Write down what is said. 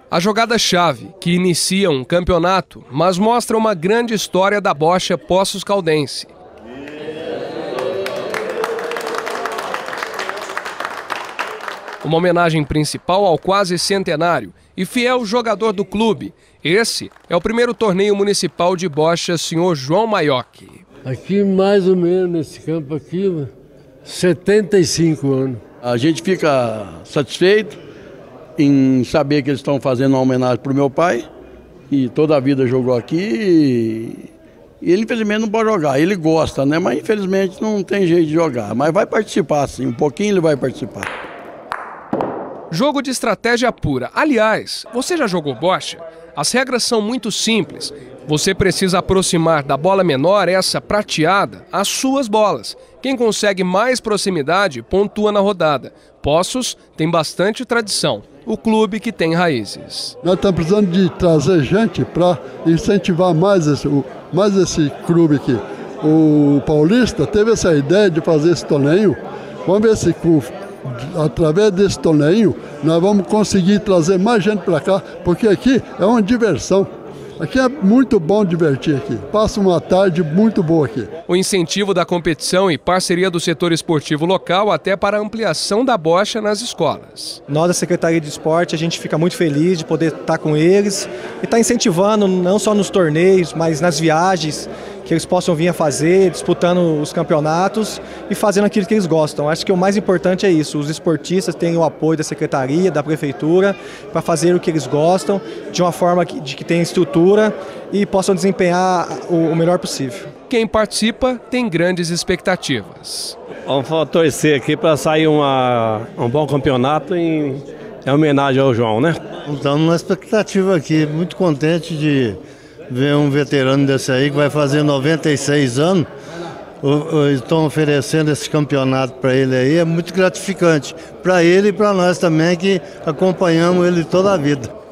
A jogada-chave, que inicia um campeonato, mas mostra uma grande história da bocha Poços Caldense. Uma homenagem principal ao quase centenário e fiel jogador do clube. Esse é o primeiro torneio municipal de bocha Sr. João Maiocchi. Aqui mais ou menos nesse campo aqui, 75 anos. A gente fica satisfeito em saber que eles estão fazendo uma homenagem para o meu pai, e toda a vida jogou aqui, e ele infelizmente não pode jogar, ele gosta, né? Mas infelizmente não tem jeito de jogar, mas vai participar sim, um pouquinho ele vai participar. Jogo de estratégia pura. Aliás, você já jogou bocha? As regras são muito simples. Você precisa aproximar da bola menor, essa prateada, as suas bolas. Quem consegue mais proximidade pontua na rodada. Poços tem bastante tradição. O clube que tem raízes. Nós estamos precisando de trazer gente para incentivar mais esse clube aqui. O Paulista teve essa ideia de fazer esse torneio. Vamos ver se através desse torneio nós vamos conseguir trazer mais gente para cá, porque aqui é uma diversão. Aqui é muito bom divertir aqui. Passa uma tarde muito boa aqui. O incentivo da competição e parceria do setor esportivo local até para a ampliação da bocha nas escolas. Nós da Secretaria de Esporte, a gente fica muito feliz de poder estar com eles e estar incentivando não só nos torneios, mas nas viagens que eles possam vir a fazer, disputando os campeonatos e fazendo aquilo que eles gostam. Acho que o mais importante é isso, os esportistas têm o apoio da Secretaria, da Prefeitura, para fazer o que eles gostam, de uma forma que tenha estrutura e possam desempenhar o melhor possível. Quem participa tem grandes expectativas. Vamos torcer aqui para sair um bom campeonato em homenagem ao João, né? Estamos numa expectativa aqui, muito contente de ver um veterano desse aí que vai fazer 96 anos. Estão oferecendo esse campeonato para ele aí, é muito gratificante para ele e para nós também que acompanhamos ele toda a vida.